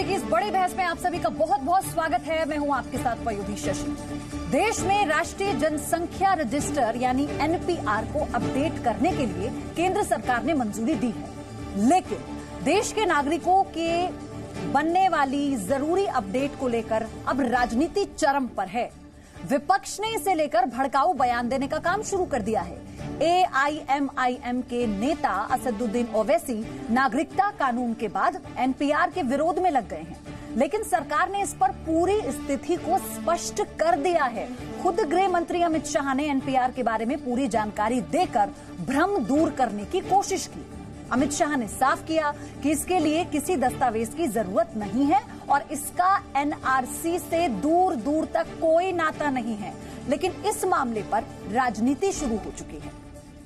की इस बड़ी बहस में आप सभी का बहुत बहुत स्वागत है। मैं हूं आपके साथ पयोधी शशि। देश में राष्ट्रीय जनसंख्या रजिस्टर यानी एनपीआर को अपडेट करने के लिए केंद्र सरकार ने मंजूरी दी है, लेकिन देश के नागरिकों के बनने वाली जरूरी अपडेट को लेकर अब राजनीति चरम पर है। विपक्ष ने इसे लेकर भड़काऊ बयान देने का काम शुरू कर दिया है। एआईएमआईएम के नेता असदुद्दीन ओवैसी नागरिकता कानून के बाद एनपीआर के विरोध में लग गए हैं, लेकिन सरकार ने इस पर पूरी स्थिति को स्पष्ट कर दिया है। खुद गृह मंत्री अमित शाह ने एनपीआर के बारे में पूरी जानकारी देकर भ्रम दूर करने की कोशिश की। अमित शाह ने साफ किया कि इसके लिए किसी दस्तावेज की जरूरत नहीं है और इसका एनआरसी से दूर दूर तक कोई नाता नहीं है, लेकिन इस मामले पर राजनीति शुरू हो चुकी है।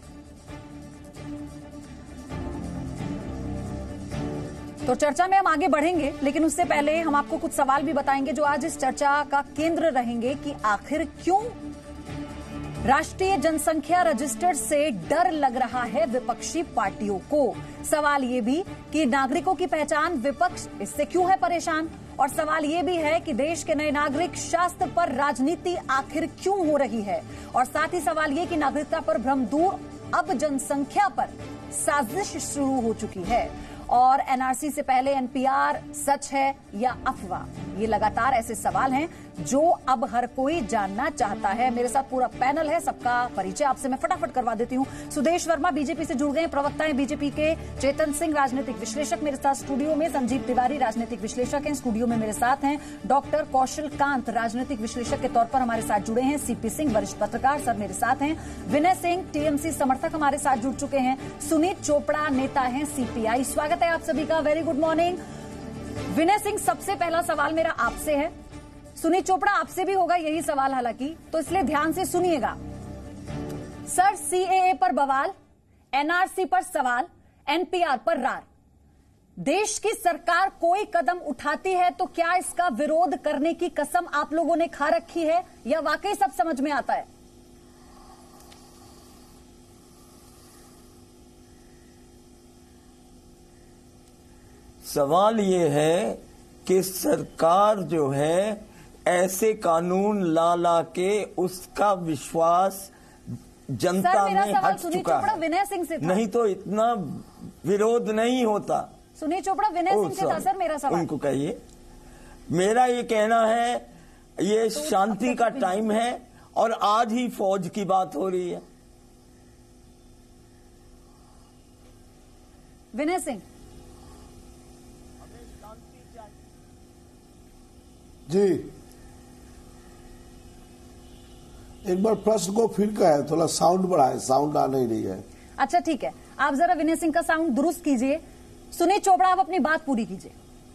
तो चर्चा में हम आगे बढ़ेंगे, लेकिन उससे पहले हम आपको कुछ सवाल भी बताएंगे जो आज इस चर्चा का केंद्र रहेंगे कि आखिर क्यों राष्ट्रीय जनसंख्या रजिस्टर से डर लग रहा है विपक्षी पार्टियों को। सवाल ये भी कि नागरिकों की पहचान विपक्ष इससे क्यों है परेशान, और सवाल ये भी है कि देश के नए नागरिक शास्त्र पर राजनीति आखिर क्यों हो रही है, और साथ ही सवाल ये कि नागरिकता पर भ्रम दूर, अब जनसंख्या पर साजिश शुरू हो चुकी है, और एनआरसी से पहले एनपीआर सच है या अफवाह। ये लगातार ऐसे सवाल हैं जो अब हर कोई जानना चाहता है। मेरे साथ पूरा पैनल है, सबका परिचय आपसे मैं फटाफट करवा देती हूं। सुदेश वर्मा बीजेपी से जुड़ गए, प्रवक्ता हैं बीजेपी के। चेतन सिंह राजनीतिक विश्लेषक मेरे साथ स्टूडियो में। संजीव तिवारी राजनीतिक विश्लेषक हैं, स्टूडियो में मेरे साथ हैं। डॉक्टर कौशल कांत राजनीतिक विश्लेषक के तौर पर हमारे साथ जुड़े हैं। सीपी सिंह वरिष्ठ पत्रकार सर मेरे साथ हैं। विनय सिंह टीएमसी समर्थक हमारे साथ जुड़ चुके हैं। सुनीत चोपड़ा नेता हैं सीपीआई। स्वागत है आप सभी का, very good morning. Vinay Singh, सबसे पहला सवाल मेरा आपसे है। सुनीत चोपड़ा, आपसे भी होगा यही सवाल हालांकि, तो इसलिए ध्यान से सुनिएगा। सर, सीएए पर बवाल, एनआरसी पर सवाल, एनपीआर पर रार। देश की सरकार कोई कदम उठाती है तो क्या इसका विरोध करने की कसम आप लोगों ने खा रखी है, या वाकई सब समझ में आता है? सवाल ये है कि सरकार जो है ऐसे कानून ला के उसका विश्वास जनता में हट चुका है। विनय सिंह से था। नहीं तो इतना विरोध नहीं होता। सुनील चोपड़ा विनय सिंह से था सर मेरा सवाल। उनको कहिए। मेरा ये कहना है ये शांति का टाइम है और आज ही फौज की बात हो रही है। विनय सिंह जी, एक बार प्रश्न को फिर का है, थोड़ा साउंड बढ़ाए, साउंड आ नहीं रही है। अच्छा ठीक है, आप जरा विनय सिंह का साउंड दुरुस्त कीजिए। सुनील चोपड़ा, आप अपनी बात पूरी कीजिए।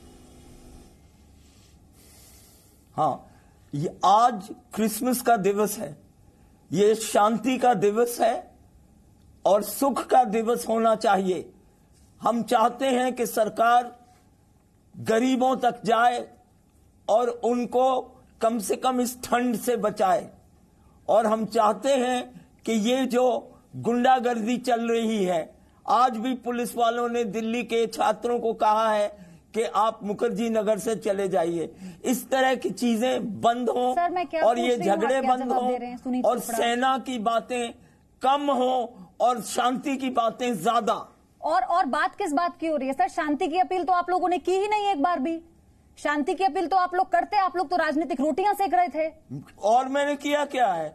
हाँ, ये आज क्रिसमस का दिवस है, ये शांति का दिवस है और सुख का दिवस होना चाहिए। हम चाहते हैं कि सरकार गरीबों तक जाए और उनको कम से कम इस ठंड से बचाए, और हम चाहते हैं कि ये जो गुंडागर्दी चल रही है, आज भी पुलिस वालों ने दिल्ली के छात्रों को कहा है कि आप मुखर्जी नगर से चले जाइए। इस तरह की चीजें बंद हों और ये झगड़े बंद हों और सेना की बातें कम हों और शांति की बातें ज्यादा। और बात किस बात की हो रही है सर? शांति की अपील तो आप लोगों ने की ही नहीं एक बार भी। शांति की अपील तो आप लोग करते, आप लोग तो राजनीतिक रोटियां सेक रहे थे। और मैंने किया क्या है,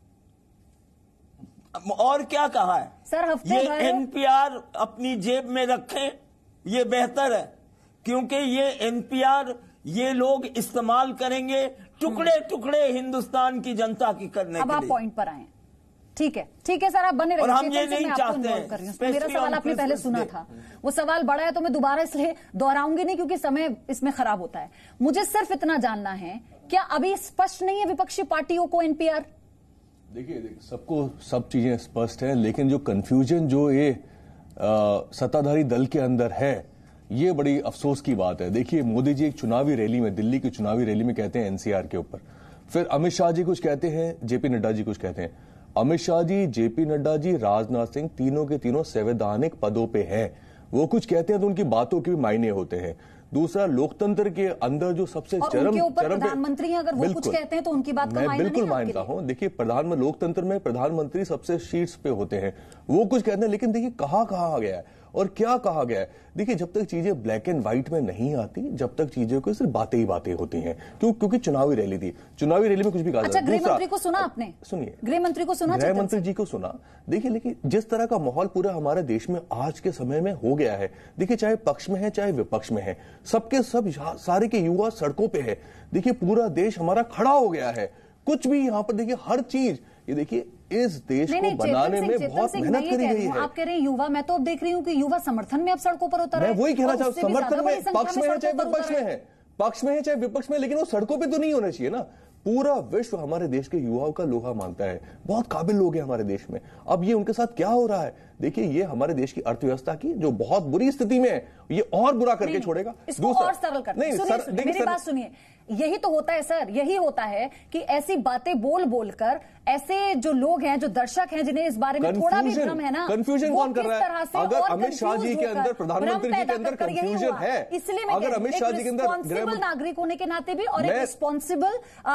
और क्या कहा है सर? हफ्ते ये भर एनपीआर अपनी जेब में रखें, ये बेहतर है, क्योंकि ये एनपीआर ये लोग इस्तेमाल करेंगे टुकड़े टुकड़े हिंदुस्तान की जनता की करने के लिए। अब आप पॉइंट पर आए। ठीक है सर, आप बने रहिए। और हम ये नहीं चाहते हैं। मेरा सवाल आपने पहले सुना था, वो सवाल बड़ा है तो मैं दोबारा इसलिए दोहराऊंगी नहीं क्योंकि समय इसमें खराब होता है। मुझे सिर्फ इतना जानना है, क्या अभी स्पष्ट नहीं है विपक्षी पार्टियों को एनपीआर? देखिए, सबको सब चीजें स्पष्ट है, लेकिन जो कंफ्यूजन जो ये सत्ताधारी दल के अंदर है, ये बड़ी अफसोस की बात है। देखिए, मोदी जी एक चुनावी रैली में, दिल्ली की चुनावी रैली में कहते हैं एनसीआर के ऊपर, फिर अमित शाह जी कुछ कहते हैं, जेपी नड्डा जी कुछ कहते हैं। अमित शाह जी, जेपी नड्डा जी, राजनाथ सिंह, तीनों के तीनों संवैधानिक पदों पे हैं। वो कुछ कहते हैं तो उनकी बातों के भी मायने होते हैं। दूसरा, लोकतंत्र के अंदर जो सबसे चरम प्रधानमंत्री हैं, अगर वो कुछ कहते हैं तो उनकी बात का मायना बिल्कुल मानता हूं। देखिए, लोकतंत्र में प्रधानमंत्री सबसे शीर्ष पे होते हैं, वो कुछ कहते हैं, लेकिन देखिए कहा गया है और क्या कहा गया है। देखिए, जब तक चीजें ब्लैक एंड व्हाइट में नहीं आती, जब तक चीजें को सिर्फ बातें ही बातें होती हैं, क्योंकि चुनावी रैली थी, चुनावी रैली में कुछ भी कहा जाता है। गृह मंत्री को सुना आपने? सुनिए, गृह मंत्री को सुना, गृह मंत्री जी को सुना। देखिए, लेकिन जिस तरह का माहौल पूरा हमारे देश में आज के समय में हो गया है, देखिए चाहे पक्ष में है चाहे विपक्ष में है, सबके सब सारे के युवा सड़कों पे है। देखिए, पूरा देश हमारा खड़ा हो गया है। कुछ भी यहाँ पर देखिए, हर चीज, ये देखिए इस देश को बनाने में बहुत मेहनत करी गई है। आप कह रहे हैं युवा, मैं तो अब देख रही हूँ कि युवा समर्थन में अब सड़कों पर उतर रहे हैं। मैं वही कहना चाहूँ, समर्थन में पक्ष में है चाहे विपक्ष में है, पक्ष में है चाहे विपक्ष में, लेकिन वो सड़कों पे तो नहीं होना चाहिए ना। पूरा विश्व हमारे देश के युवाओं का लोहा मानता है, बहुत काबिल लोग हैं हमारे देश में। अब ये उनके साथ क्या हो रहा है? देखिए, ये हमारे देश की अर्थव्यवस्था की जो बहुत बुरी स्थिति में है, ये और बुरा करके छोड़ेगा। इसको और सरल करते हैं। मेरी बात सुनिए, यही तो होता है सर, यही होता है कि ऐसी बातें बोलकर ऐसे जो लोग हैं, जो दर्शक हैं, जिन्हें इस बारे में थोड़ा भी भ्रम है ना, कंफ्यूजन कौन कर रहा है? अगर अमित शाह जी के अंदर, प्रधानमंत्री जी के अंदर कंफ्यूजन है, इसलिए मैं अगर अमित शाह जी के अंदर रिस्पॉन्सिबल नागरिक होने के नाते भी और एक रिस्पॉन्सिबल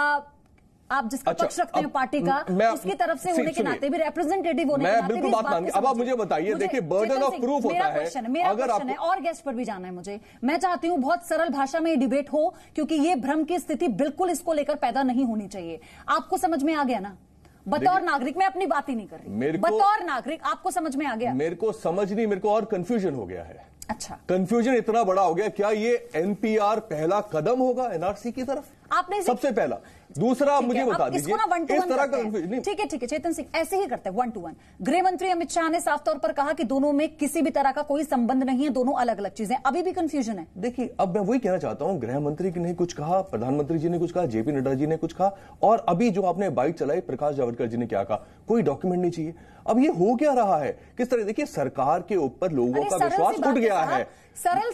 आप जिसका पक्ष रखते हैं पार्टी का, उसकी तरफ से होने के नाते भी, रिप्रेजेंटेटिव होने के नाते भी, बिल्कुल बात मानूंगी। अब आप मुझे बताइए, देखिए बर्डन ऑफ प्रूफ होता है। मेरा क्वेश्चन है, और गेस्ट पर भी जाना है मुझे। मैं चाहती हूं बहुत सरल भाषा में ये डिबेट हो, क्योंकि ये भ्रम की स्थिति बिल्कुल इसको लेकर पैदा नहीं होनी चाहिए। आपको समझ में आ गया ना? बतौर नागरिक, मैं अपनी बात ही नहीं कर रही, बतौर नागरिक आपको समझ में आ गया? मेरे को समझ नहीं, मेरे को और कंफ्यूजन हो गया है। अच्छा, कंफ्यूजन इतना बड़ा हो गया, क्या ये एनपीआर पहला कदम होगा एनआरसी की तरफ? आपने सबसे पहला। दूसरा, मुझे बता दीजिए, इसको ना 1 to 1 करते हैं। ठीक है चेतन सिंह, ऐसे ही करते हैं 1 to 1। गृह मंत्री अमित शाह ने साफ तौर पर कहा कि दोनों में किसी भी तरह का कोई संबंध नहीं है, दोनों अलग अलग चीजें। अभी भी कंफ्यूजन है। देखिए, अब मैं वही कहना चाहता हूं, गृह मंत्री ने कुछ कहा, प्रधानमंत्री जी ने कुछ कहा, जेपी नड्डा जी ने कुछ कहा, और अभी जो आपने बाइट चलाई प्रकाश जावड़ेकर जी ने क्या कहा, कोई डॉक्यूमेंट नहीं चाहिए। अब ये हो क्या रहा है, किस तरह? देखिए, सरकार के ऊपर लोगों का विश्वास उठ गया है। सरल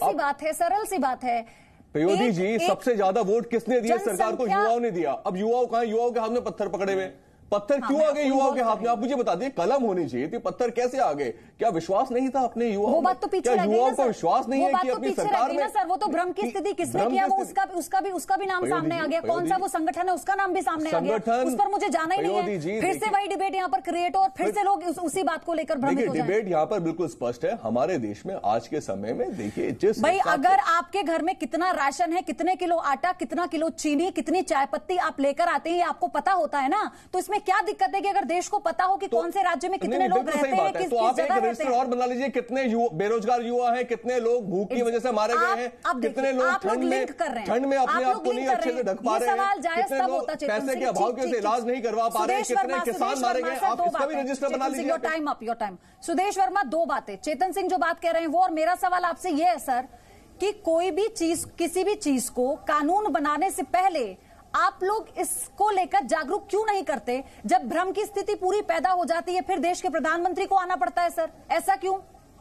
सी बात है। प्रयोदी जी, सबसे ज्यादा वोट किसने दिए सरकार को? युवाओं ने दिया। अब युवाओं कहां? युवाओं के हाथ में पत्थर पकड़े हुए। पत्थर क्यों आ गए युवाओं के हाथ में? आप मुझे बता दिए, कलम होनी चाहिए थी, पत्थर कैसे आ गए? क्या विश्वास नहीं था अपने युवाओं? वो बात तो पीछे क्या युवाओं को विश्वास नहीं है कि अपनी सरकार में? सर, वो तो भ्रम की स्थिति किसने किया, वो उसका भी नाम सामने आ गया। कौन सा वो संगठन है, उसका नाम भी सामने आ गया। उस पर मुझे जाना ही नहीं है। फिर से वही डिबेट यहाँ पर क्रिएट हो और फिर से लोग उसी बात को लेकर भ्रमित हो जाएं। डिबेट यहाँ पर बिल्कुल स्पष्ट है। हमारे देश में आज के समय में देखिए, जिस भाई, अगर आपके घर में कितना राशन है, कितने किलो आटा, कितना किलो चीनी, कितनी चाय पत्ती आप लेकर आते हैं, ये आपको पता होता है ना, तो इसमें क्या दिक्कत है कि अगर देश को पता हो कि कौन से राज्य में कितने लोग रहते हैं, किस जगह रहते हैं। और बना लीजिए, कितने बेरोजगार युवा हैं, कितने लोग भूख की वजह से मारे गए हैं, कितने लोग ठंड में अपने आप को नहीं अच्छे से ढक पा रहे हैं, कितने लोग पैसे के अभाव के इलाज नहीं करवा पा रहे हैं, कितने किसान मारे गए। आप इसका भी रजिस्टर बना लीजिए। Your time. सुदेश वर्मा, दो बातें। चेतन सिंह जो बात कह रहे हैं वो, और मेरा सवाल आपसे ये है सर कि कोई भी चीज, किसी भी चीज को कानून बनाने से पहले आप लोग इसको लेकर जागरूक क्यों नहीं करते? जब भ्रम की स्थिति पूरी पैदा हो जाती है, फिर देश के प्रधानमंत्री को आना पड़ता है सर, ऐसा क्यों?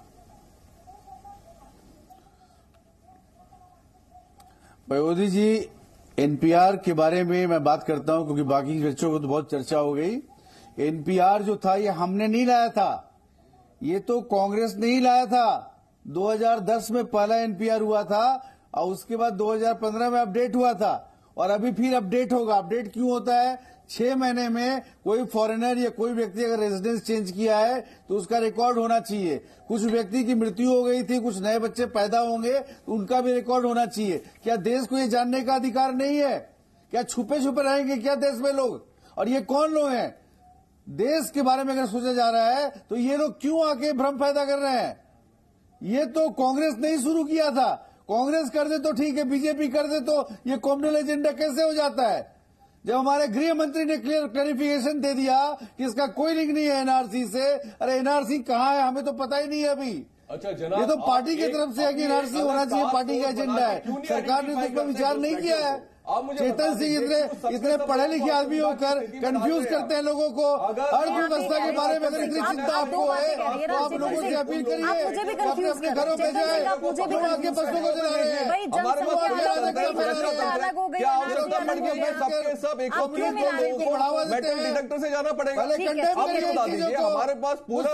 प्रयोदी जी, एनपीआर के बारे में मैं बात करता हूं, क्योंकि बाकी बच्चों को तो बहुत चर्चा हो गई। एनपीआर जो था, ये हमने नहीं लाया था, ये तो कांग्रेस ने ही लाया था। 2010 में पहला एनपीआर हुआ था और उसके बाद 2015 में अपडेट हुआ था, और अभी फिर अपडेट होगा। अपडेट क्यों होता है? 6 महीने में कोई फॉरेनर या कोई व्यक्ति अगर रेजिडेंस चेंज किया है तो उसका रिकॉर्ड होना चाहिए। कुछ व्यक्ति की मृत्यु हो गई थी, कुछ नए बच्चे पैदा होंगे तो उनका भी रिकॉर्ड होना चाहिए। क्या देश को ये जानने का अधिकार नहीं है? क्या छुपे छुपे रहेंगे क्या देश में लोग? और ये कौन लोग हैं? देश के बारे में अगर सोचा जा रहा है तो ये लोग क्यों आके भ्रम पैदा कर रहे हैं? ये तो कांग्रेस ने ही शुरू किया था। कांग्रेस कर दे तो ठीक है, बीजेपी कर दे तो ये कॉम्युनल एजेंडा कैसे हो जाता है? जब हमारे गृह मंत्री ने क्लैरिफिकेशन दे दिया कि इसका कोई लिंक नहीं है एनआरसी से। अरे एनआरसी कहाँ है, हमें तो पता ही नहीं है अभी। अच्छा जनाब, ये तो पार्टी की तरफ से है कि एनआरसी होना चाहिए, पार्टी का एजेंडा है। सरकार ने तो इसका विचार नहीं किया है। चेतन सिंह इतने पढ़े लिखे आदमी होकर कंफ्यूज करते हैं लोगों को। अर्थव्यवस्था के बारे में अगर इतनी चिंता आपको है तो आप लोगों से अपील करिए अपने अपने घरों में जाए। आपके पशुओं को चला रहे हैं, हमारे मेटल डिटेक्टर से जाना पड़ेगा। हमारे पास पूरा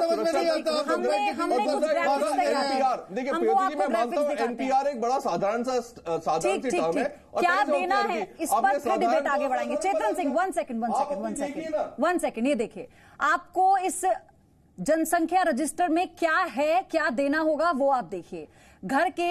देखिए प्रियोजी जी, मैं मानता हूँ एनपीआर एक बड़ा साधारण सी टर्म है। क्या देना है इस पर फिर डिबेट आगे बढ़ाएंगे। चेतन सिंह वन सेकंड, ये देखिए आपको इस जनसंख्या रजिस्टर में क्या है, क्या देना होगा वो आप देखिए। घर के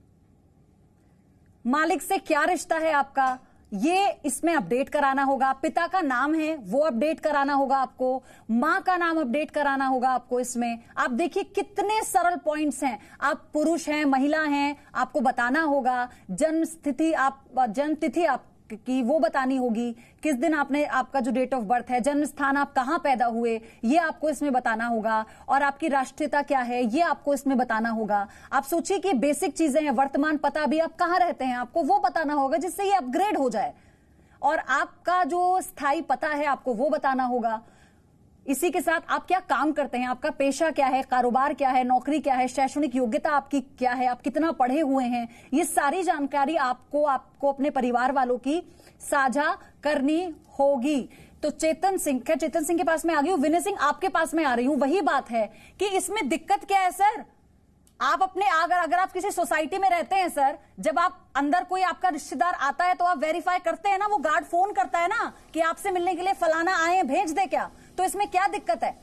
मालिक से क्या रिश्ता है आपका, ये इसमें अपडेट कराना होगा। पिता का नाम है वो अपडेट कराना होगा आपको। मां का नाम अपडेट कराना होगा आपको। इसमें आप देखिए कितने सरल पॉइंट्स हैं। आप पुरुष हैं, महिला हैं, आपको बताना होगा। जन्म तिथि आपकी वो बतानी होगी, किस दिन आपका जो डेट ऑफ बर्थ है, जन्म स्थान, आप कहां पैदा हुए, ये आपको इसमें बताना होगा। और आपकी राष्ट्रीयता क्या है ये आपको इसमें बताना होगा। आप सोचिए कि बेसिक चीजें हैं, वर्तमान पता भी, आप कहां रहते हैं आपको वो बताना होगा जिससे ये अपग्रेड हो जाए। और आपका जो स्थायी पता है आपको वो बताना होगा। इसी के साथ आप क्या काम करते हैं, आपका पेशा क्या है, कारोबार क्या है, नौकरी क्या है, शैक्षणिक योग्यता आपकी क्या है, आप कितना पढ़े हुए हैं, ये सारी जानकारी आपको अपने परिवार वालों की साझा करनी होगी। तो चेतन सिंह के पास में आ गई हूं, विनय सिंह आपके पास में आ रही हूं। वही बात है कि इसमें दिक्कत क्या है सर। आप अपने अगर आप किसी सोसाइटी में रहते हैं सर, जब आप अंदर कोई आपका रिश्तेदार आता है तो आप वेरीफाई करते हैं ना, वो गार्ड फोन करता है ना कि आपसे मिलने के लिए फलाना आए हैं, भेज दे क्या। तो इसमें क्या दिक्कत है?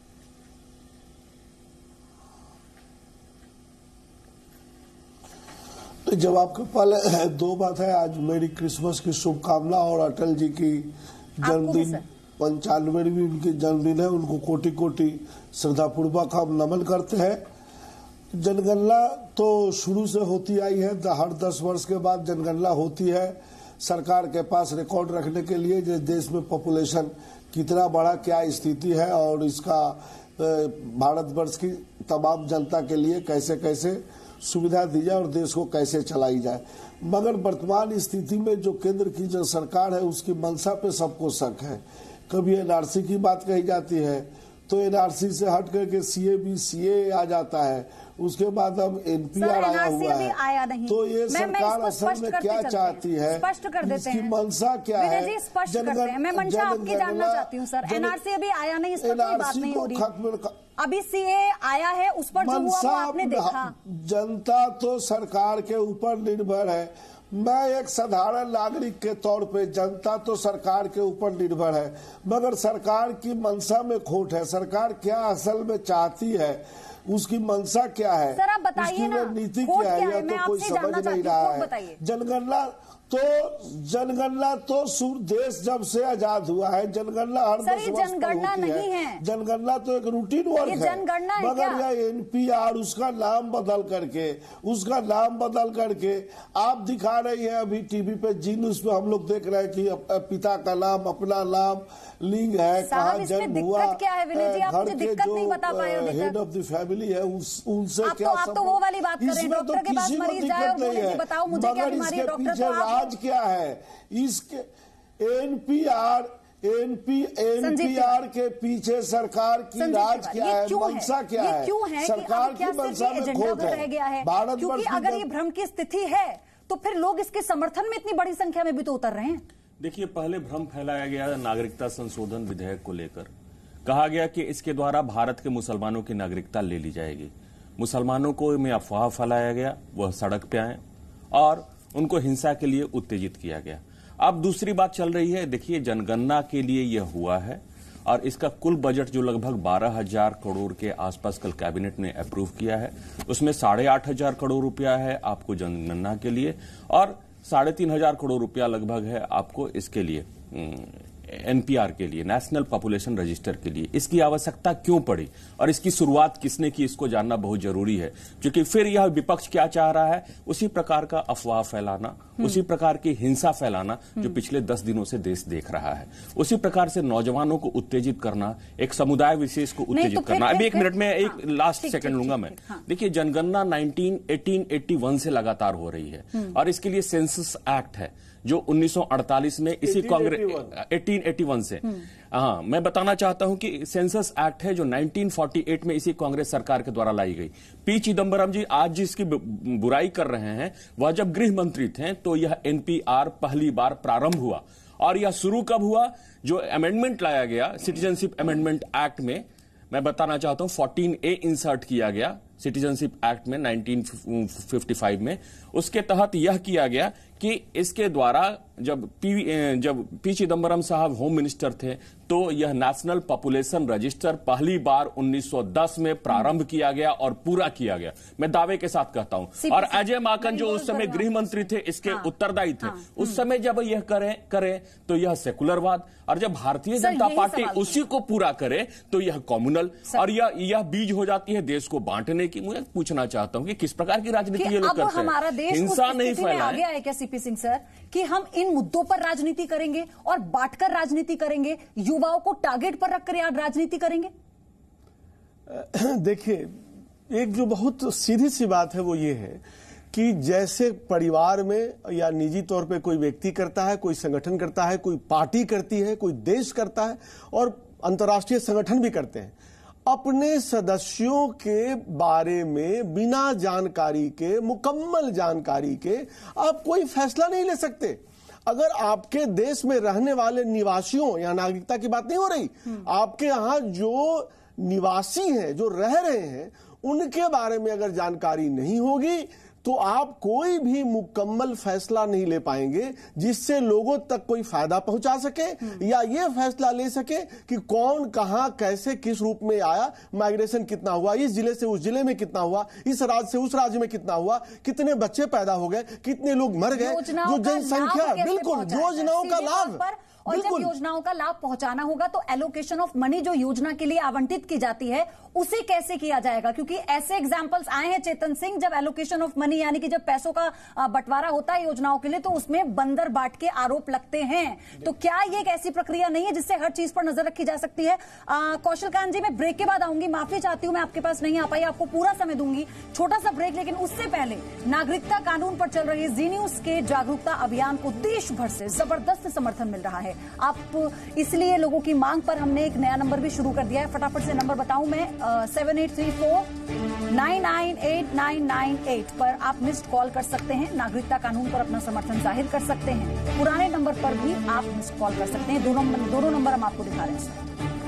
तो जब आपके पहले दो बात है, आज मेरी क्रिसमस की शुभकामना और अटल जी की जन्मदिन 95वीं उनकी जन्मदिन है, उनको कोटि कोटि श्रद्धापूर्वक हम नमन करते हैं। जनगणना तो शुरू से होती आई है, हर 10 वर्ष के बाद जनगणना होती है सरकार के पास रिकॉर्ड रखने के लिए देश में पॉपुलेशन कितना बड़ा, क्या स्थिति है और इसका भारतवर्ष की तमाम जनता के लिए कैसे कैसे सुविधा दी जाए और देश को कैसे चलाई जाए। मगर वर्तमान स्थिति में जो केंद्र की जो सरकार है उसकी मंशा पे सबको शक है। कभी एनआरसी की बात कही जाती है तो एनआरसी से हट करके सीए आ जाता है, उसके बाद अब एनपीआर आया हुआ है। तो ये सरकार असल में क्या चाहती है, स्पष्ट कर देते हैं, मंशा क्या है, मैं मंशा आपकी जानना चाहती हूँ सर। एनआरसी अभी आया नहीं, इस पर कोई बात नहीं हो रही। अभी सीए आया है, उस पर जो हुआ वो आपने देखा। जनता तो सरकार के ऊपर निर्भर है। मैं एक साधारण नागरिक के तौर पे, जनता तो सरकार के ऊपर निर्भर है, मगर सरकार की मंशा में खोट है। सरकार क्या असल में चाहती है, उसकी मंशा क्या है, सर आप बताइए ना, नीति क्या है, यह तो कोई समझ नहीं रहा है। जनगणना तो देश जब से आजाद हुआ है, जनगणना हर 10 वर्ष पर होती है। जनगणना तो एक रूटीन वर्क है, मगर यह एनपीआर उसका नाम बदल करके आप दिखा रही है। अभी टीवी पे जी न्यूज पे हम लोग देख रहे हैं कि पिता का नाम, अपना नाम, लिंग है, कहाँ जन्म हुआ, क्या है विनय जी, आप मुझे दिक्कत नहीं बता पाए अभी तक। हेड ऑफ द फैमिली है उनसे क्या आप तो वो वाली बात कर रहे हैं, डॉक्टर के पास मरीज जाए और बोले जी बताओ मुझे क्या बीमारी है, डॉक्टर तो आप राज क्या है इसके एनपीआर के पीछे सरकार की राज क्या है, मंशा क्या है, क्यों है सरकार की मंशा में खोट है। भारत क्योंकि अगर ये भ्रम की स्थिति है तो फिर लोग इसके समर्थन में इतनी बड़ी संख्या में भी तो उतर रहे हैं। देखिए, पहले भ्रम फैलाया गया नागरिकता संशोधन विधेयक को लेकर। कहा गया कि इसके द्वारा भारत के मुसलमानों की नागरिकता ले ली जाएगी। मुसलमानों को में अफवाह फैलाया गया, वह सड़क पे आए और उनको हिंसा के लिए उत्तेजित किया गया। अब दूसरी बात चल रही है, देखिए जनगणना के लिए यह हुआ है और इसका कुल बजट जो लगभग 12,000 करोड़ के आसपास कल कैबिनेट ने अप्रूव किया है, उसमें 8,500 करोड़ रुपया है आपको जनगणना के लिए और 3,500 करोड़ रुपया लगभग है आपको इसके लिए एनपीआर के लिए, नेशनल पॉपुलेशन रजिस्टर के लिए। इसकी आवश्यकता क्यों पड़ी और इसकी शुरुआत किसने की, इसको जानना बहुत जरूरी है। क्योंकि फिर यह विपक्ष क्या चाह रहा है, उसी प्रकार का अफवाह फैलाना, उसी प्रकार की हिंसा फैलाना जो पिछले 10 दिनों से देश देख रहा है, उसी प्रकार से नौजवानों को उत्तेजित करना, एक समुदाय विशेष को उत्तेजित करना। अभी 1 मिनट में एक लास्ट सेकंड लूंगा मैं। देखिए, जनगणना 1881 से लगातार हो रही है और इसके लिए सेंसस एक्ट है जो 1948 में इसी कांग्रेस 1881 से। हाँ, मैं बताना चाहता हूं कि सेंसस एक्ट है जो 1948 में इसी कांग्रेस सरकार के द्वारा लाई गई। पी चिदंबरम जी आज जिसकी बुराई कर रहे हैं, वह जब गृह मंत्री थे तो यह एनपीआर पहली बार प्रारंभ हुआ। और यह शुरू कब हुआ? जो अमेंडमेंट लाया गया सिटीजनशिप अमेंडमेंट एक्ट में, मैं बताना चाहता हूं 14A इंसर्ट किया गया सिटीजनशिप एक्ट में 1955 में। उसके तहत यह किया गया कि इसके द्वारा जब पी चिदंबरम साहब होम मिनिस्टर थे तो यह नेशनल पॉपुलेशन रजिस्टर पहली बार 1910 में प्रारंभ किया गया और पूरा किया गया। मैं दावे के साथ कहता हूं। और अजय माकन जो उस समय गृह मंत्री थे, इसके उत्तरदायी थे। उस समय जब यह करें तो यह सेकुलरवाद, और जब भारतीय जनता पार्टी उसी को पूरा करे तो यह कॉम्युनल, और यह बीज हो जाती है देश को बांटने की। मुझे पूछना चाहता हूं कि किस प्रकार की राजनीति ये लोग करते हैं? हिंसा नहीं फैलाए है क्या सीपी सिंह सर कि हम इन मुद्दों पर राजनीति करेंगे और बांटकर राजनीति करेंगे, युवाओं को टारगेट पर रखकर राजनीति करेंगे? देखिए, एक जो बहुत सीधी सी बात है वो ये है कि जैसे परिवार में या निजी तौर पे कोई व्यक्ति करता है, कोई संगठन करता है, कोई पार्टी करती है, कोई देश करता है और अंतर्राष्ट्रीय संगठन भी करते हैं, अपने सदस्यों के बारे में बिना जानकारी के, मुकम्मल जानकारी के आप कोई फैसला नहीं ले सकते। अगर आपके देश में रहने वाले निवासियों, या नागरिकता की बात नहीं हो रही, आपके यहां जो निवासी हैं, जो रह रहे हैं, उनके बारे में अगर जानकारी नहीं होगी तो आप कोई भी मुकम्मल फैसला नहीं ले पाएंगे जिससे लोगों तक कोई फायदा पहुंचा सके या ये फैसला ले सके कि कौन कहां कैसे किस रूप में आया, माइग्रेशन कितना हुआ, इस जिले से उस जिले में कितना हुआ, इस राज्य से उस राज्य में कितना हुआ, कितने बच्चे पैदा हो गए, कितने लोग मर गए, जो जनसंख्या, बिल्कुल योजनाओं का लाभ, और जब योजनाओं का लाभ पहुंचाना होगा तो एलोकेशन ऑफ मनी जो योजना के लिए आवंटित की जाती है उसे कैसे किया जाएगा? क्योंकि ऐसे एग्जांपल्स आए हैं चेतन सिंह, जब एलोकेशन ऑफ मनी यानी कि जब पैसों का बंटवारा होता है योजनाओं के लिए तो उसमें बंदर बाट के आरोप लगते हैं। तो क्या ये एक ऐसी प्रक्रिया नहीं है जिससे हर चीज पर नजर रखी जा सकती है? कौशल कांत जी, मैं ब्रेक के बाद आऊंगी, माफी चाहती हूं मैं आपके पास नहीं आ पाई, आपको पूरा समय दूंगी, छोटा सा ब्रेक। लेकिन उससे पहले नागरिकता कानून पर चल रही जी न्यूज के जागरूकता अभियान को देश भर से जबरदस्त समर्थन मिल रहा है। आप इसलिए लोगों की मांग पर हमने एक नया नंबर भी शुरू कर दिया है। फटाफट से नंबर बताऊं मैं, 7834998998 पर आप मिस्ड कॉल कर सकते हैं, नागरिकता कानून पर अपना समर्थन जाहिर कर सकते हैं। पुराने नंबर पर भी आप मिस्ड कॉल कर सकते हैं, दोनों नंबर हम आपको दिखा रहे हैं।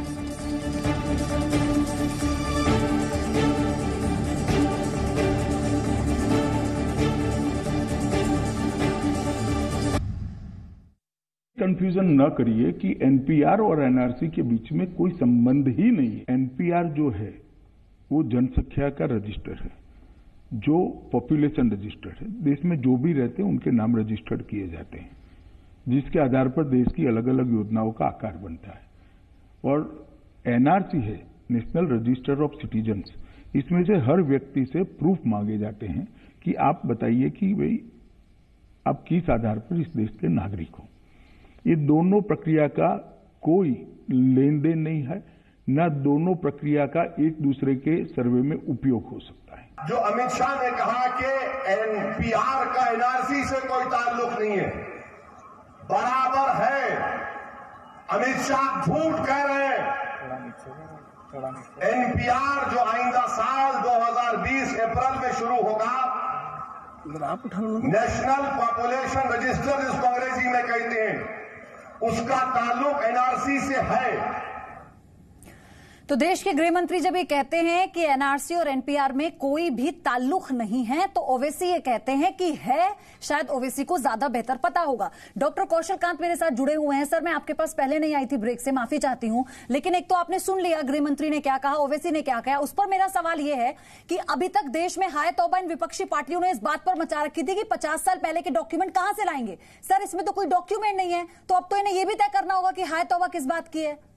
कंफ्यूजन न करिए कि एनपीआर और एनआरसी के बीच में कोई संबंध ही नहीं है। एनपीआर जो है वो जनसंख्या का रजिस्टर है, जो पॉपुलेशन रजिस्टर है। देश में जो भी रहते हैं उनके नाम रजिस्टर्ड किए जाते हैं, जिसके आधार पर देश की अलग अलग योजनाओं का आकार बनता है। और एनआरसी है, नेशनल रजिस्टर ऑफ सिटीजन्स। इसमें से हर व्यक्ति से प्रूफ मांगे जाते हैं कि आप बताइए कि भाई आप किस आधार पर इस देश के नागरिक हो। ये दोनों प्रक्रिया का कोई लेन देन नहीं है, न दोनों प्रक्रिया का एक दूसरे के सर्वे में उपयोग हो सकता है। जो अमित शाह ने कहा कि एनपीआर का एनआरसी से कोई ताल्लुक नहीं है, बराबर है। अमित शाह झूठ कह रहे हैं। एनपीआर जो आइंदा साल 2020 अप्रैल में शुरू होगा, नेशनल पॉपुलेशन रजिस्टर जिसको अंग्रेजी में कहते हैं, उसका ताल्लुक एनआरसी से है। तो देश के गृह मंत्री जब ये कहते हैं कि एनआरसी और एनपीआर में कोई भी ताल्लुक नहीं है तो ओवैसी ये कहते हैं कि है। शायद ओवैसी को ज्यादा बेहतर पता होगा। डॉक्टर कौशल कांत मेरे साथ जुड़े हुए हैं। सर, मैं आपके पास पहले नहीं आई थी ब्रेक से, माफी चाहती हूं, लेकिन एक तो आपने सुन लिया गृह मंत्री ने क्या कहा, ओवैसी ने क्या कहा। उस पर मेरा सवाल यह है कि अभी तक देश में हाय तौबा इन विपक्षी पार्टियों ने इस बात पर मचा रखी थी कि 50 साल पहले के डॉक्यूमेंट कहां से लाएंगे। सर, इसमें तो कोई डॉक्यूमेंट नहीं है, तो अब तो इन्हें यह भी तय करना होगा कि हाय तौबा किस बात की है।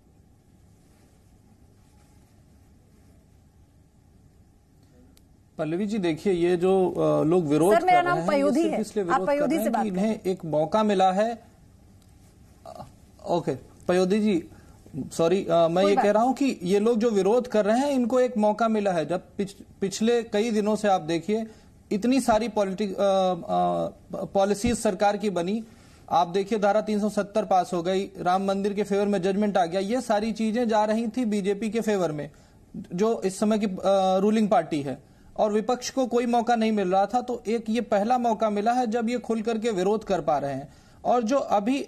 पल्लवी जी, देखिए, ये जो लोग विरोध कर रहे हैं, नाम पयोधी है, आप पयोधी से बात करें, इन्हें एक मौका मिला है। ओके पयोधी जी, सॉरी, मैं ये कह रहा हूं कि ये लोग जो विरोध कर रहे हैं इनको एक मौका मिला है। जब पिछले कई दिनों से आप देखिए इतनी सारी पॉलिसीज सरकार की बनी, आप देखिए धारा 370 पास हो गई, राम मंदिर के फेवर में जजमेंट आ गया, ये सारी चीजें जा रही थी बीजेपी के फेवर में जो इस समय की रूलिंग पार्टी है, और विपक्ष को कोई मौका नहीं मिल रहा था। तो एक ये पहला मौका मिला है जब ये खुल करके विरोध कर पा रहे हैं। और जो अभी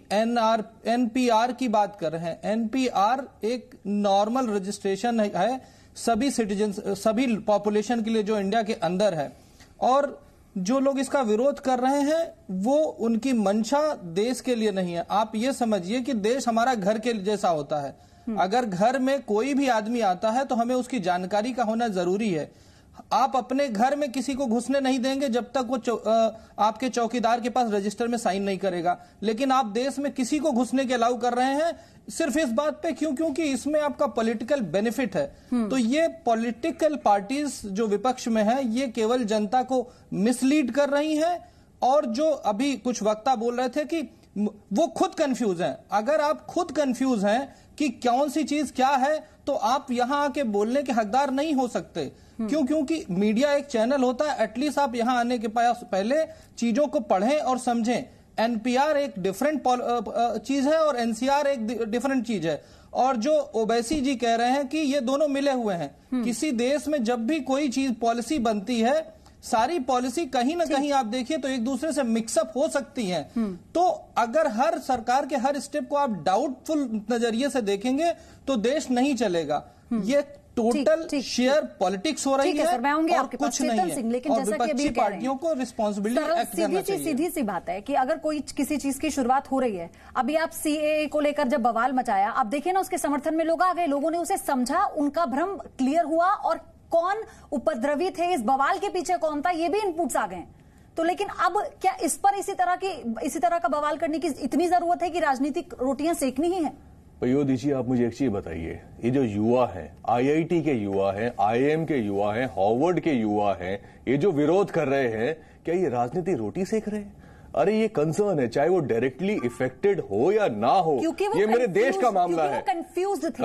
एनपीआर की बात कर रहे हैं, एनपीआर एक नॉर्मल रजिस्ट्रेशन है सभी सिटीजन, सभी पॉपुलेशन के लिए जो इंडिया के अंदर है। और जो लोग इसका विरोध कर रहे हैं वो उनकी मंशा देश के लिए नहीं है। आप ये समझिए कि देश हमारा घर के जैसा होता है। अगर घर में कोई भी आदमी आता है तो हमें उसकी जानकारी का होना जरूरी है। आप अपने घर में किसी को घुसने नहीं देंगे जब तक वो आपके चौकीदार के पास रजिस्टर में साइन नहीं करेगा, लेकिन आप देश में किसी को घुसने के अलाउ कर रहे हैं सिर्फ इस बात पे क्योंकि इसमें आपका पॉलिटिकल बेनिफिट है। तो ये पॉलिटिकल पार्टीज जो विपक्ष में है ये केवल जनता को मिसलीड कर रही हैं। और जो अभी कुछ वक्ता बोल रहे थे कि वो खुद कंफ्यूज हैं, अगर आप खुद कंफ्यूज हैं कि कौन सी चीज क्या है तो आप यहां आके बोलने के हकदार नहीं हो सकते। क्योंकि मीडिया एक चैनल होता है, एटलीस्ट आप यहां आने के पास पहले चीजों को पढ़ें और समझें। एनपीआर एक डिफरेंट चीज है और एनसीआर एक डिफरेंट चीज है। और जो ओवैसी जी कह रहे हैं कि ये दोनों मिले हुए हैं। किसी देश में जब भी कोई चीज पॉलिसी बनती है, सारी पॉलिसी कहीं ना कहीं आप देखिए तो एक दूसरे से मिक्सअप हो सकती हैं। तो अगर हर सरकार के हर स्टेप को आप डाउटफुल नजरिए से देखेंगे तो देश नहीं चलेगा। ये टोटल शेयर पॉलिटिक्स हो रही है सर, मैं आऊंगी और आपके कुछ पास। नहीं है। लेकिन और जैसा कि अभी विपक्षी पार्टियों को रिस्पॉन्सिबिलिटी एक्ट करना चाहिए। सीधी सी बात है कि अगर कोई किसी चीज की शुरुआत हो रही है, अभी आप सीएए को लेकर जब बवाल मचाया, आप देखिए ना उसके समर्थन में लोग आ गए, लोगों ने उसे समझा, उनका भ्रम क्लियर हुआ और कौन उपद्रवी थे, इस बवाल के पीछे कौन था, ये भी इनपुट्स आ गए। तो लेकिन अब क्या इस पर इसी तरह का बवाल करने की इतनी जरूरत है कि राजनीतिक रोटियां सेकनी ही है? पयोधी जी, आप मुझे एक चीज बताइए, ये जो युवा हैं, आईआईटी के युवा हैं, आईएम के युवा हैं, हार्वर्ड के युवा हैं, ये जो विरोध कर रहे हैं, क्या ये राजनीति रोटी सेक रहे हैं? अरे ये कंसर्न है, चाहे वो डायरेक्टली इफेक्टेड हो या ना हो, ये मेरे देश का मामला है। कंफ्यूज थे,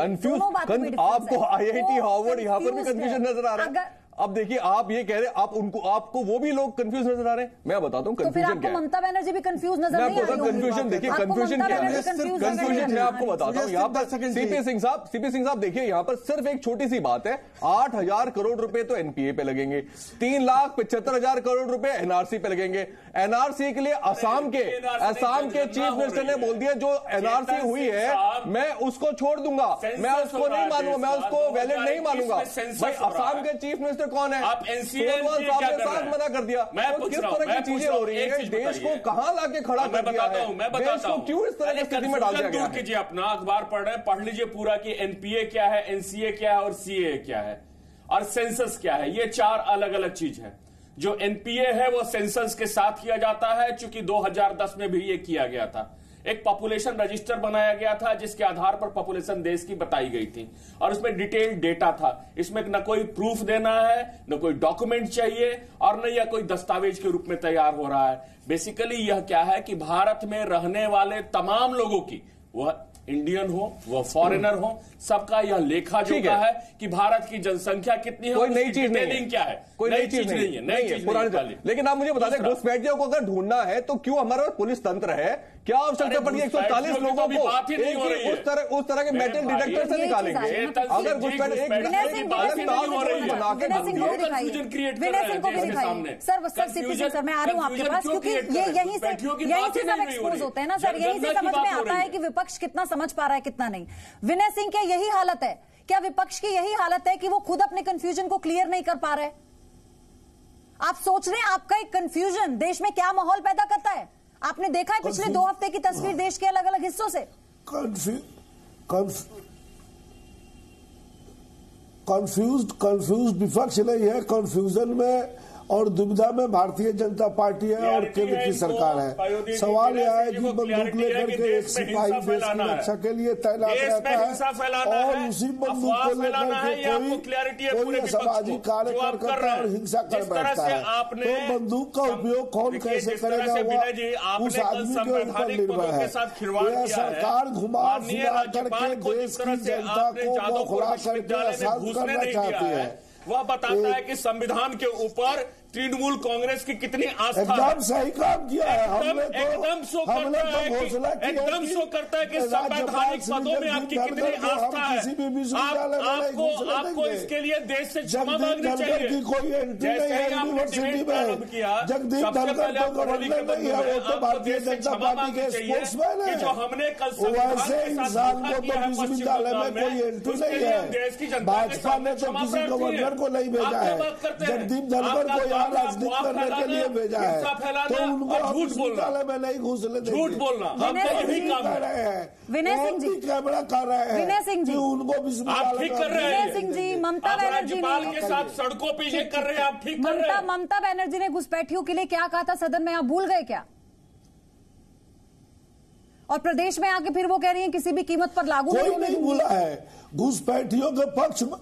आपको आईआईटी हार्वर्ड यहां पर भी कंफ्यूजन नजर आ रहा है। अब देखिए, आप ये कह रहे हैं आपको वो भी लोग कंफ्यूज नजर आ रहे हैं। मैं बताता हूं कंफ्यूजन क्या है। ममता बनर्जी भी कंफ्यूज नजर नहीं आ रही है। कंफ्यूजन देखिए, कंफ्यूजन क्या है, कंफ्यूजन मैं आपको बताता हूं। यहाँ पर सीपी सिंह साहब देखिए, यहाँ पर सिर्फ एक छोटी सी बात है, 8,000 करोड़ रुपए तो एनपीए पे लगेंगे, 3,75,000 करोड़ रुपए एनआरसी पे लगेंगे। एनआरसी के लिए असम के चीफ मिनिस्टर ने बोल दिया जो एनआरसी हुई है मैं उसको छोड़ दूंगा, मैं उसको नहीं मानूंगा, मैं उसको वैलिड नहीं मानूंगा। भाई असम के चीफ मिनिस्टर कौन है? आप सोनवाल साहब ने साथ मना कर दिया। तो किस तरह की चीजें हो रही है, देश को कहां लाके खड़ा कर दिया है, देश को क्यों इस तरह की स्थिति में डाल दिया गया है? कीजिए, अपना अखबार पढ़ रहे हैं, पढ़ लीजिए पूरा कि एनपीए क्या है, एनसीए क्या है और सीए क्या है और सेंसस क्या है। ये 4 अलग अलग चीज है। जो एनपीए है वो सेंसस के साथ किया जाता है, चूंकि 2010 में भी ये किया गया था। एक पॉपुलेशन रजिस्टर बनाया गया था जिसके आधार पर पॉपुलेशन देश की बताई गई थी और उसमें डिटेल्ड डेटा था। इसमें न कोई प्रूफ देना है, न कोई डॉक्यूमेंट चाहिए और न यह कोई दस्तावेज के रूप में तैयार हो रहा है। बेसिकली यह क्या है कि भारत में रहने वाले तमाम लोगों की, वह इंडियन हो वह फॉरेनर हो, सबका यह लेखा जोखा है कि भारत की जनसंख्या कितनी है, कोई नई चीज नहीं क्या है, कोई नई चीज नहीं है, नई चीज पुरानी। लेकिन आप मुझे बता दें, घुसपैठियों को अगर ढूंढना है तो क्यों हमारा पुलिस तंत्र है? क्या आवश्यकता पड़ी 140 लोगों को उस तरह के मेटल डिटेक्टर से निकालेंगे? अगर घुसपैठ सर, मैं आ रही हूँ आपके पास क्योंकि ये यहीं से सब एक्सपोज होते हैं ना सर, यहीं से समझ में आता है कि विपक्ष कितना समझ पा रहा है कितना नहीं। विनय सिंह, क्या यही हालत है? क्या विपक्ष की यही हालत है कि वो खुद अपने कंफ्यूजन को क्लियर नहीं कर पा रहे? आप सोच रहे हैं आपका एक कंफ्यूजन देश में क्या माहौल पैदा करता है? आपने देखा है पिछले 2 हफ्ते की तस्वीर देश के अलग अलग हिस्सों से। कंफ्यूज विपक्ष नहीं है, कंफ्यूजन में और दुविधा में भारतीय जनता पार्टी है और केंद्र की सरकार है। सवाल यह है कि बंदूक लेकर के एक सिपाही देश की रक्षा के लिए तैनात रहता है और उसी बंदूक को लेकर के कोई असामाजिक कार्य करता है और हिंसा कर बैठता है। तो बंदूक का उपयोग कौन कैसे करेगा वो उस आदमी के ऊपर निर्भर है। यह सरकार घुमा फिरा करके देश की जनता को बौखला करके अशांत करना चाहती है। वह बताता है कि संविधान के ऊपर तृणमूल कांग्रेस की कितनी आस्था एकदम सही काम किया है। एकदम शो करता है कि संवैधानिक पदों में आपकी कितनी आस्था है। आपको इसके लिए देश से क्षमा मांगनी चाहिए। कोई एंट्री नहीं है यूनिवर्सिटी में। जगदीप धनखड़ तो गवर्नर नहीं है, वो तो भारतीय जनता पार्टी के स्पोर्ट्समैन है। जो हमने कल वैसे इंसान को तो विश्वविद्यालय में कोई एंट्री नहीं है। भाजपा ने तो किसी गवर्नर को नहीं भेजा है, जगदीप धनखड़ को यहाँ राजनीति करने के लिए भेजा है, तो उनको विश्वविद्यालय में नहीं घुसने देंगे। झूठ बोलना हम तो यही काम कर रहे हैं। विनय सिंह जी कैमरा कर रहे हैं, विनय सिंह जी उनको आप ठीक कर रहे हैं। विनय सिंह जी, ममता बनर्जी राज्यपाल के साथ सड़कों पे ये कर रहे हैं, आप ठीक कर रहे हैं। ममता बनर्जी ने घुसपैठियों के लिए क्या कहा था सदन में, आप भूल गए क्या? और प्रदेश में आके फिर वो कह रही हैं किसी भी कीमत पर लागू नहीं बोला है घुसपैठियों के पक्ष में।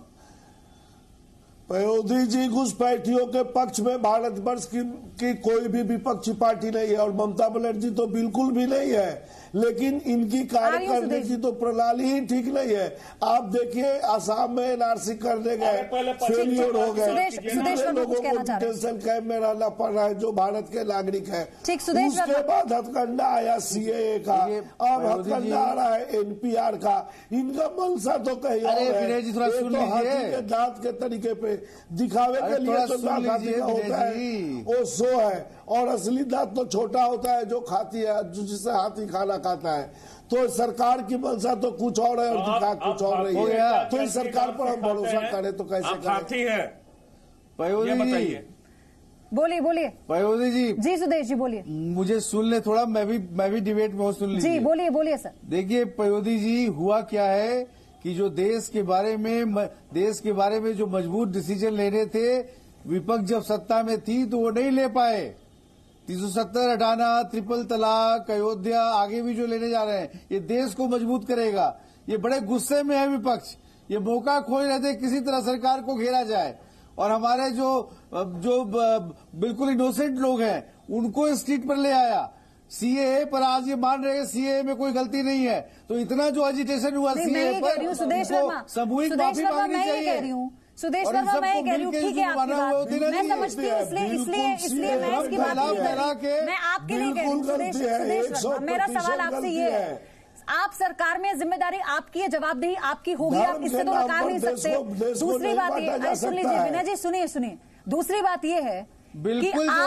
पयोधी जी, घुसपैठियों के पक्ष में भारतवर्ष की कोई भी विपक्षी पार्टी नहीं है, और ममता बनर्जी तो बिल्कुल भी नहीं है। लेकिन इनकी कार्य करने की तो प्रणाली ही ठीक नहीं है। आप देखिए आसाम में एनआरसी करने गए, फेलियर हो गए, लोगों को डिटेंशन कैंप में रहना पड़ रहा है जो भारत के नागरिक है। उसके बाद हथकंडा आया सीएए का, अब हथकंडा आ रहा है एनपीआर का। इनका मनसा तो कहीं और है, तो हाथी के दांत के तरीके पे दिखावे के लिए तो दांत हाथी का होता है, वो शो है, और असली दांत तो छोटा होता है जो खाती है, जिससे हाथी खाना खाता है। तो सरकार की मंशा तो कुछ और है और दिखा कुछ और रही है। तो इस सरकार पर हम भरोसा करें तो कैसे करें? पयोधी बोलिए पयोधी जी सुदेश जी बोलिए। मुझे सुन ले थोड़ा, मैं भी डिबेट में सुन लीजिए। जी बोलिए सर। देखिए पयोधी जी, हुआ क्या है कि जो देश के बारे में जो मजबूत डिसीजन लेने थे, विपक्ष जब सत्ता में थी तो वो नहीं ले पाए। 370 हटाना, ट्रिपल तलाक, अयोध्या, आगे भी जो लेने जा रहे हैं, ये देश को मजबूत करेगा। ये बड़े गुस्से में है विपक्ष, ये मौका खोए रहते किसी तरह सरकार को घेरा जाए, और हमारे जो बिल्कुल इनोसेंट लोग हैं उनको स्ट्रीट पर ले आया। सीएए पर आज ये मान रहे हैं सीएए में कोई गलती नहीं है, तो इतना जो एजिटेशन हुआ सीएए पर, सामूहिक माफी मांगनी चाहिए। सुदेश वर्मा, मैं कह रही हूँ ठीक है आपकी बात, मैं समझती हूँ, इसलिए मैं इसकी बात नहीं कर रही, मैं आपके लिए कह रही हूँ। सुदेश वर्मा, मेरा सवाल आपसे ये है, आप सरकार में जिम्मेदारी आपकी है, जवाबदेही आपकी होगी, आप इससे तो नकार नहीं सकते। दूसरी बात ये, सुन लीजिए विनय जी, सुनिए, दूसरी बात ये है कि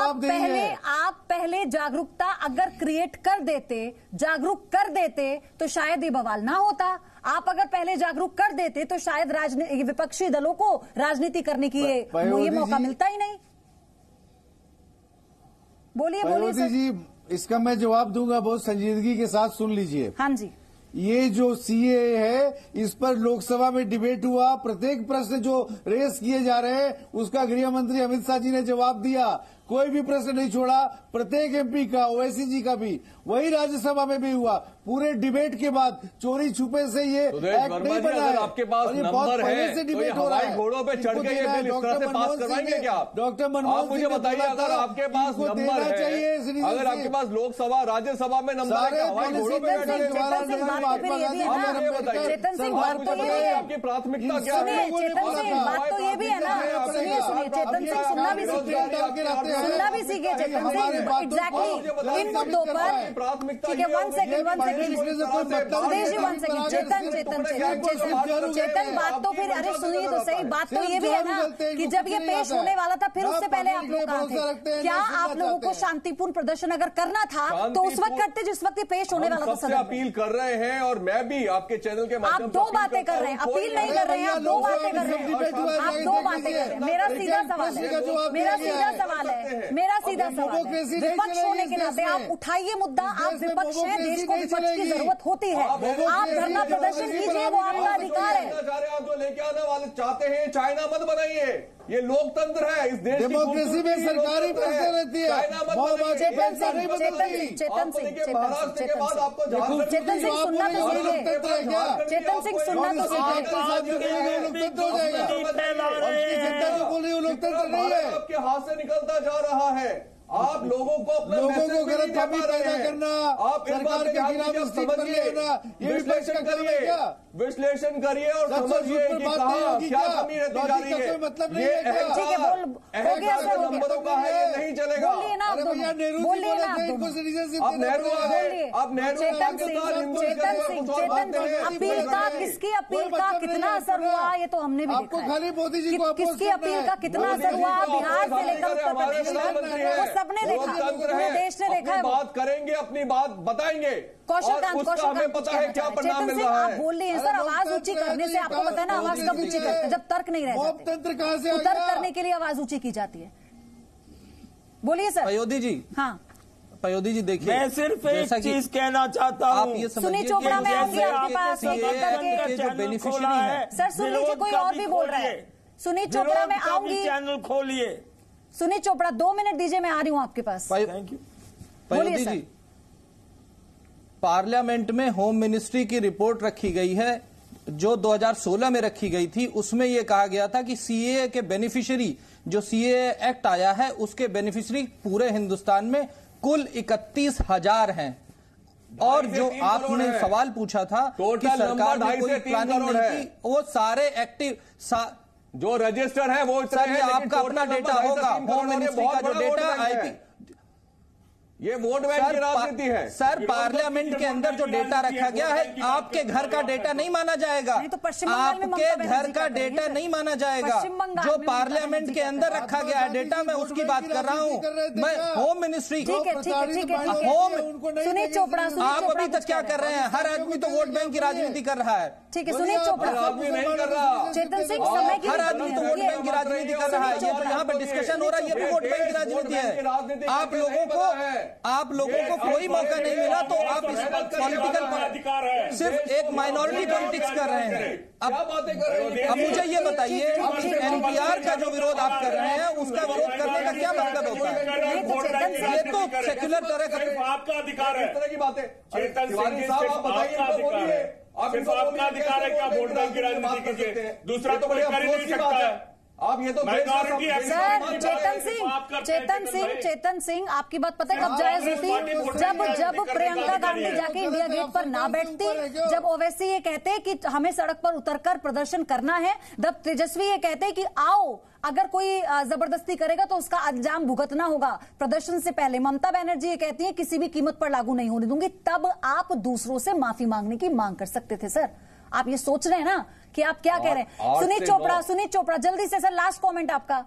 आप पहले जागरूकता अगर क्रिएट जागरूक कर देते तो शायद ये बवाल ना होता। आप अगर पहले जागरूक कर देते तो शायद विपक्षी दलों को राजनीति करने की ये मौका मिलता ही नहीं। बोलिए जी, इसका मैं जवाब दूंगा, बहुत संजीदगी के साथ सुन लीजिए। हाँ जी। ये जो सीएए है, इस पर लोकसभा में डिबेट हुआ, प्रत्येक प्रश्न जो रेस किए जा रहे हैं उसका गृह मंत्री अमित शाह जी ने जवाब दिया, कोई भी प्रश्न नहीं छोड़ा, प्रत्येक एमपी का, ओवैसी जी का भी। वही राज्यसभा में भी हुआ, पूरे डिबेट के बाद चोरी छुपे से ये एक्ट नहीं बना है। आपके पास नंबर है से डिबेट हो रहा है, घोड़ों पे चढ़ के ये बिल इस तरह से पास करवाएंगे क्या आप? डॉक्टर मनमोहन आप मुझे बताइए, अगर आपके पास नंबर है, अगर आपके पास लोकसभा राज्यसभा में नंबर है, हवाई घोड़ों पे चेतन सिंह बात तो ये है, आपकी प्राथमिकता क्या है? चेतन सिंह बात तो ये भी है ना, सुनिए चेतन सिंह सुनना भी सीखे चेतन सिंह, एग्जैक्टली इन मुद्दों पर। ठीक है, one second Sudesh ji, one second. Chetan बात तो फिर, अरे सुनिए तो सही, बात तो ये भी है ना कि जब ये पेश होने वाला था, फिर उससे पहले आप लोग कहाँ थे? क्या आप लोगों को शांतिपूर्ण प्रदर्शन अगर करना था तो उस वक्त करते जिस वक्त ये पेश होने वाला था सदन में। अपील कर रहे हैं, और मैं भी आपके चैनल के माध्यम से आप दो बातें कर रहे हैं, अपील नहीं कर रहे हैं, आप दो बातें कर रहे हैं, आप दो बातें कर रहे हैं। मेरा सीधा सवाल है, विपक्ष होने के नाते आप उठाइए मुद्दा, आप विपक्ष हैं, देश को विपक्ष की जरूरत होती है, आप धरना प्रदर्शन कीजिए, वो आपका अधिकार है। आप जो लेके आने वाले चाहते हैं, चाइना मत बनाइए, ये लोकतंत्र है, इस देश डेमोक्रेसी में सरकारी प्रश्न रहती है। चेतन सिंह सुनना तो सीखे, चेतन सिंह सुनना तो सीखे। लोकतंत्र नहीं है, आपके हाथ से निकलता जा रहा है। आप लोगों को गलत फहमी पैदा करना, आप सरकार के खिलाफ समझिए, विश्लेषण करिए और समझिए कि कहां क्या कमी रहती जा रही है। मतलब नहीं ये है नंबरों का है, ये नहीं चलेगा। अरे भैया नेहरू जी बोले थे इनको सिटीजनशिप अब नेहरू है, अब नेहरू अपील का, किसकी अपील का कितना असर हुआ ये तो हमने भी देखा है। खाली मोदी जी को किसकी अपील का कितना असर हुआ बिहार से लेकर उत्तर प्रदेश तक, वो सबने देखा, पूरे देश ने देखा है। बात करेंगे, अपनी बात बताएंगे, कौशलकांत हमें पता है क्या परिणाम मिल रहा है। आप बोल रहे हैं सर, आवाज ऊंची करने से आपको पता है ना आवाज कब ऊंची करते हैं, जब तर्क नहीं रह जाते। तंत्र कहां से तर्क करने के लिए आवाज ऊंची की जाती है। बोलिए सर। पयोधी जी, हाँ पयोधी जी देखिए, मैं सिर्फ एक चीज कहना चाहता हूँ। आप ये सुनील चोपड़ा में आऊंगी आपके पास जो बेनिफिशियरी है। सर सुन लीजिए, कोई और भी बोल रहा है। सुनील चोपड़ा में आऊंगी, चैनल खोलिए। सुनील चोपड़ा 2 मिनट दीजिए, मैं आ रही हूँ आपके पास। Thank you. Payodhi ji, parliament में होम मिनिस्ट्री की रिपोर्ट रखी गई है जो 2016 में रखी गई थी। उसमें यह कहा गया था कि सीएए के बेनिफिशियरी, जो सीएए एक्ट आया है उसके बेनिफिशियरी पूरे हिंदुस्तान में कुल 31,000 हैं। और जो आपने सवाल पूछा था कि सरकार ने कोई प्लानिंग नहीं की, वो सारे एक्टिव जो रजिस्टर है वो सर, आपका अपना डेटा होगा, होम मिनिस्ट्री का जो डेटा आईपी, ये वोट बैंक की राजनीति है सर। पार्लियामेंट के अंदर जो डेटा रखा गया है आपके घर का डेटा नहीं माना जाएगा, तो पश्चिम बंगाल में आपके घर का डेटा नहीं माना जाएगा। जो पार्लियामेंट के अंदर रखा गया है डेटा, मैं उसकी बात कर रहा हूँ। मैं होम मिनिस्ट्री, ठीक है होम सुनील चोपड़ा, आप अभी तक क्या कर रहे हैं? हर आदमी तो वोट बैंक की राजनीति कर रहा है। ठीक है सुनील चोपड़ा, नहीं कर रहा। चेतन सिंह, समय की हर आदमी तो वोट बैंक की राजनीति कर रहा है। ये तो यहाँ पर डिस्कशन हो रहा है, ये भी वोट बैंक की राजनीति है। आप लोगों को कोई मौका नहीं मिला तो आप इस पॉलिटिकल सिर्फ एक माइनॉरिटी पॉलिटिक्स कर रहे हैं। अब मुझे ये बताइए कि एनपीआर का जो विरोध आप कर रहे हैं उसका विरोध करने का क्या मतलब होता है? ये तो सेक्युलर तरह का आपका अधिकार है। इस तरह की बातें चेतन सिंह, साहब आप बताइए, सिर्फ आपका अधिकार है क्या वोट बैंक की राजनीति कीजिए, दूसरा तो कोई कर ही नहीं सकता है। आप ये तो सर चेतन सिंह आपकी बात पता है कब जायज होती? जब प्रियंका गांधी जाके इंडिया गेट पर ना बैठती, जब ओवैसी ये कहते कि हमें सड़क पर उतरकर प्रदर्शन करना है, जब तेजस्वी ये कहते कि आओ अगर कोई जबरदस्ती करेगा तो उसका अंजाम भुगतना होगा। प्रदर्शन से पहले ममता बनर्जी ये कहती है किसी भी कीमत पर लागू नहीं होने दूंगी, तब आप दूसरों से माफी मांगने की मांग कर सकते थे। सर आप ये सोच रहे हैं ना कि आप क्या कह रहे हैं? सुनील चोपड़ा जल्दी से सर, लास्ट कमेंट आपका।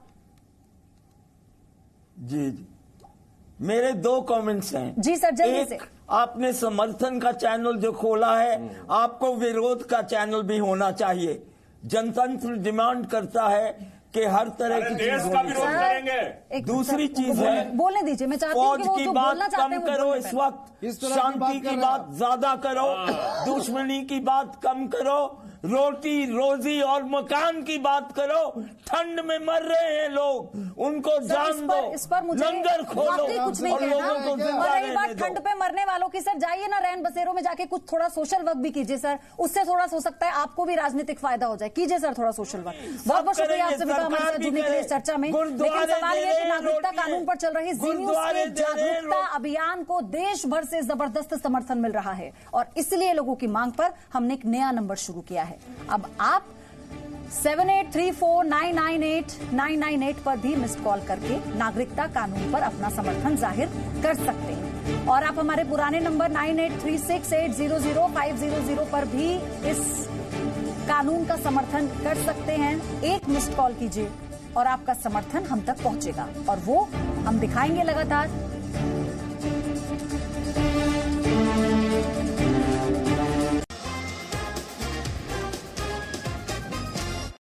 जी मेरे 2 कमेंट्स हैं। जी सर जल्दी से। आपने समर्थन का चैनल जो खोला है, आपको विरोध का चैनल भी होना चाहिए। जनतंत्र डिमांड करता है कि हर तरह की देश का विरोध करेंगे। दूसरी चीज है, बोलने दीजिए, मैं चाहती हूं फौज की बात कम करो इस वक्त, शांति की बात ज्यादा करो, दुश्मनी की बात कम करो, रोटी रोजी और मकान की बात करो। ठंड में मर रहे हैं लोग, उनको जान दो, इस पर मुझे लंगर खोलो कुछ नहीं और लोगों को कहना। और रही बात ठंड पे मरने वालों की, सर जाइए ना रैन बसेरों में जाके कुछ थोड़ा सोशल वर्क भी कीजिए सर, उससे थोड़ा हो सकता है आपको भी राजनीतिक फायदा हो जाए। कीजिए सर थोड़ा सोशल वर्क। बहुत बहुत शुक्रिया आप सभी का हमारे साथ जुड़ने के लिए चर्चा में। लेकिन सवाल ये कि नागरिकता कानून पर चल रही जी न्यूज के जागरूकता अभियान को देश भर से जबरदस्त समर्थन मिल रहा है और इसलिए लोगों की मांग पर हमने एक नया नंबर शुरू किया है। अब आप 7834998998 पर भी मिस्ड कॉल करके नागरिकता कानून पर अपना समर्थन जाहिर कर सकते हैं और आप हमारे पुराने नंबर 9836800500 पर भी इस कानून का समर्थन कर सकते हैं। एक मिस्ड कॉल कीजिए और आपका समर्थन हम तक पहुंचेगा और वो हम दिखाएंगे लगातार।